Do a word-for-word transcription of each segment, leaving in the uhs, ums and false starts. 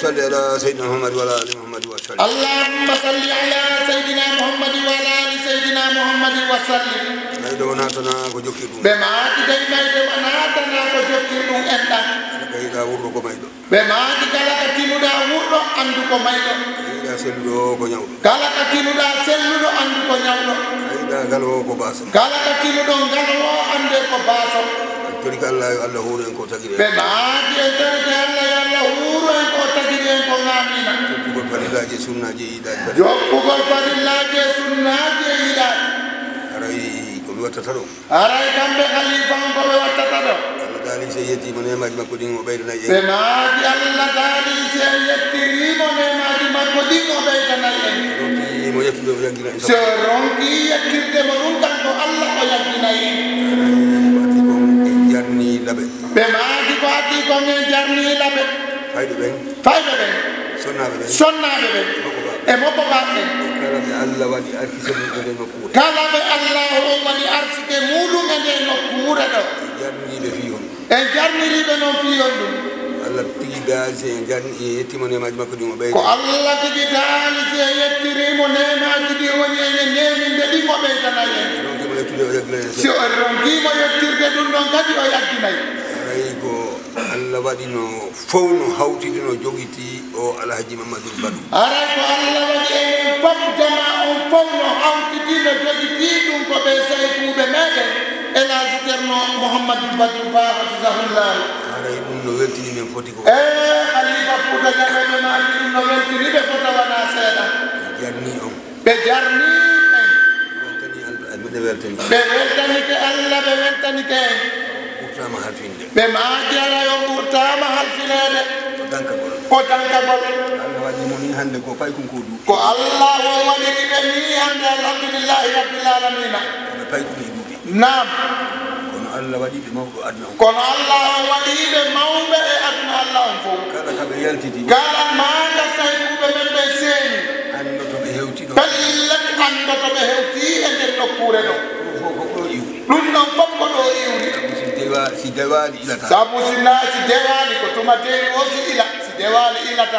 صل على سيدنا محمد وعلى ال محمد وسلم اللهم صل على سيدنا محمد وعلى ال سيدنا محمد وسلم ايدو ناتنا ko jokki dum be maaki day may de natana ko jokki dum enda kayda wurdo ko maydo be maaki kala ka tinuda wurdo andu ko maydo kayda selludo ko nyawdo kala ka tinuda selludo andu ko nyawdo kayda galo ko baso kala ka tinudo galo ande ko baso turi ka Allah Allah huru en ko tagire be maaki en turi ka Allah Allah huru en ko tagire en ko ngamina ko farilaje sunnaje idaji jokku ko farilaje sunnaje idaji aray ko mi watta tado aray kambe khalifa ko be watta tado Allah dali se yeti mo nemaji makko dingo beydana je be maaki Allah dali se yetti mo nemaji makko dingo beydana je ronki mo yetti do yangina so ronki yettirde mo dum tan ko Allah ko yagina je jarni labe be maaki ko ati ko ngen jarni labe faydo ben faydo ben sonnabe ben sonnabe ben e moko batte kala be Allah wadi arki sebu ko den nokku kala be Allah wadi arsike mudu ngade nokku mura do jarni be fi on e jarni ribe non fi on dum Allah tigi dal se jarni yetti mo nemaji makko dingo beyda ko Allah tigi dal se yetti mo nemaji di woni e neminde di mo beydana yen ronki mo yetti do yagna si o ronki mo yettirde dum don kadi o yagginayi aray ko Allah wadi no fawno hawtidi no jogiti o Alhaji Mamadou Badou aray ko Allah wadi en pam jama on fawno hawtidi no jogiti dum ko be sey kube meden Elhaji Ceerno Mouhamadou Badou Ba hafizahullah aray dum no weltini men foti ko e khalifa Fouta Jalloɓe ma dum no weltini be fota wana seeda jarni on be jarni en weltani Allah be weltani be weltani ke Allah be weltani ke urtama halfinde be maajara yo urtama halfinede danka gol ko danka gol Allah wadi mo ni hande ko pay kun ko du ko Allah wo wadi be ni hande alhamdulillahi rabbil alamin be pay kun du naam kono Allah wadi be mawdo adna kono Allah wadi be mawbe e adna Allah on fo kala ka be yaltidi kala manga say kube men be seeni ando to be hewti do ballat ando to be hewti e den nokkure do fo ko do yiwri dum non fop ko do yiwri si dewa si dewali ilata sabu sinna si dewali ko tuma dewi o si ila si dewali ilata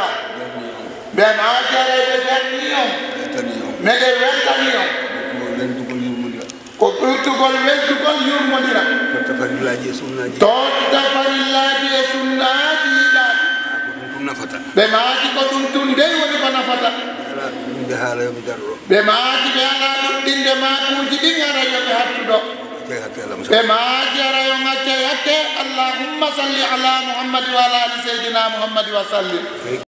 be na jare be janni on tani on mede weltani on ko lendu ko yurmudira ko ɓurtugol weltugol yurmodira totta farillaji e sunnaji totta farillaji e sunnaji yiɗaɗi ko ɗum tum nafata ɓe maaki ko ɗum tun dey woni ko nafata ala ɗum ɓe haala yomi darɗo ɓe maaki ɓe ala ɗuɗɗinde makuji ɗin ara yoɓe hattuɗo kay hakke Allah ɓe maaki ara yo gacce hakke allahumma salli ala muhammadi wa ala ali seydina muhammadi wa sallim